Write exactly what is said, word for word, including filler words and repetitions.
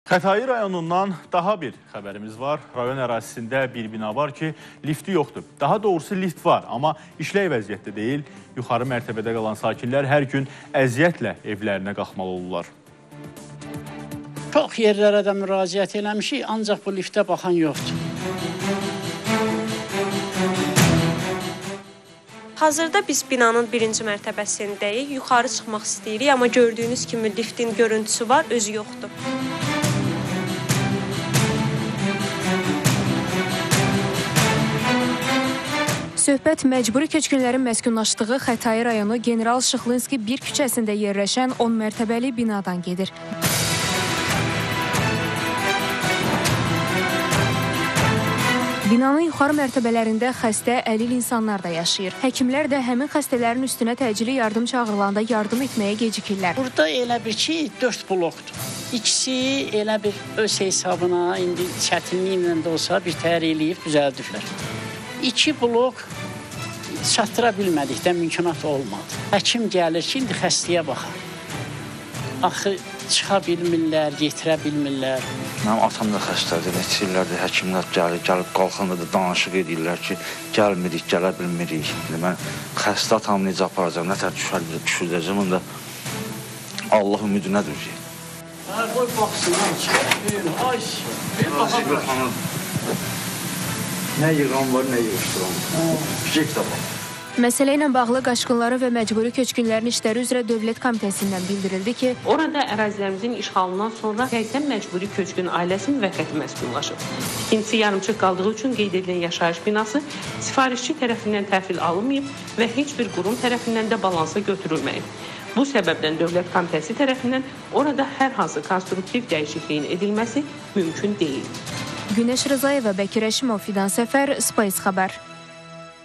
Xətai rayonundan daha bir xəbərimiz var. Rayon ərazisində bir bina var ki, lifti yoxdur. Daha doğrusu lift var, amma işlək vəziyyətdə deyil. Yuxarı mərtəbədə qalan sakinlər hər gün əziyyətlə evlərinə qalxmalı olurlar. Çox yerlərə də müraciət eləmişik, ancaq bu liftə baxan yoxdur. Hazırda biz binanın birinci mərtəbəsindəyik, yuxarı çıxmaq istəyirik, amma gördüyünüz kimi liftin görüntüsü var, özü yoxdur. Söhbət məcburi köçkünlərin məskunlaşdığı Xətai rayonu General Şıxlinski bir küçəsində yerləşən on mərtəbəli binadan gedir. Binanın yuxarı mərtəbələrində xəstə, əlil insanlar da yaşayır. Həkimlər də həmin xəstələrin üstünə təcili yardım çağırılanda yardım etməyə gecikirlər. Burada elə bir ki, dörd blokdur. İkisi elə bir öz hesabına, indi çətinliklə də olsa bir təhər eləyib düzəldiblər. İki blok çatdıra bilmədikdə mümkünat olmadı. Həkim gəlir ki, indi xəstəyə baxar. Axı çıxa bilmirlər, yetirə bilmirlər. Mənim atam da xəstədir, neçə illərdir həkimlər gəlir, gəlib qalxanda da danışıq edirlər ki, gəlmirik, gələ bilmirik. Mən xəstə atamı necə aparacam, nətər düşürəcəm, onda Allah ümidinə düşür. Hə, qoy baxsın, ay, bir baxaq. Nə yığan var, nə yığışdıran var. Fişək də var. Məsələ ilə bağlı Qaçqınları və Məcburi Köçkünlərin İşləri üzrə Dövlət Komitəsindən bildirildi ki, orada ərazilərimizin işğalından sonra səksən məcburi köçkün ailəsi müvəqqəti məskunlaşıb. İkincisi yarımçıq qaldığı üçün qeyd edilən yaşayış binası sifarişçi tərəfindən təhvil alınmayıb və heç bir qurum tərəfindən də balansa götürülməyib. Bu səbəbdən Dövlət Komitəsi tərəfindən orada hər hansı konstruktiv dəyişikliyin edilməsi mümkün deyil. Günəş Rızayeva, Bəkir Əşimov, Fidan Səfər, Space xəbər.